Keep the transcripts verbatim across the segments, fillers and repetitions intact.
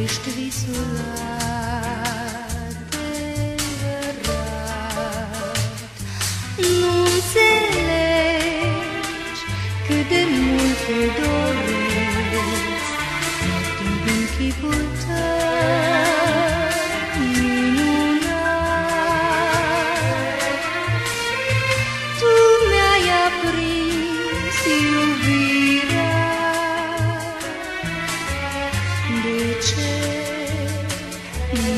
ești visul adevărat. Nu înțelegi cât de mult te doresc, din chipul tău minunat. Tu mi-ai aprins iubirea. De ce nu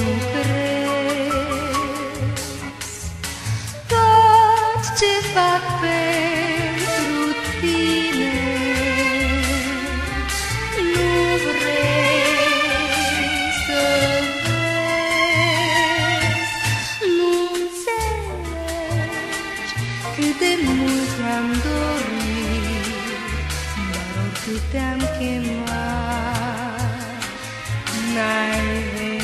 crezi? Tot ce fac pentru tine nu vrei să vezi. Nu înțelegi cât de mult te-am dorit, dar oricât te-am chemat, n-ai venit.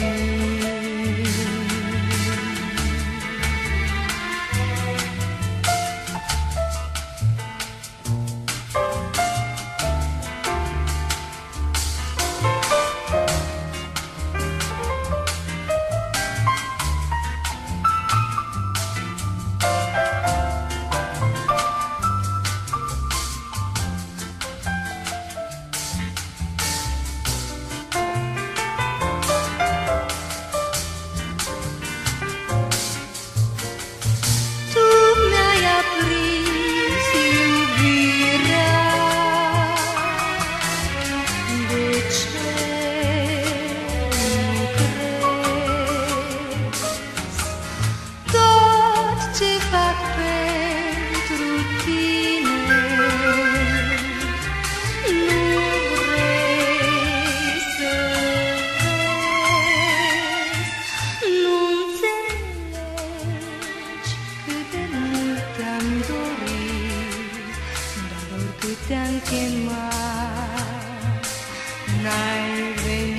Te-am chemat, n-ai venit.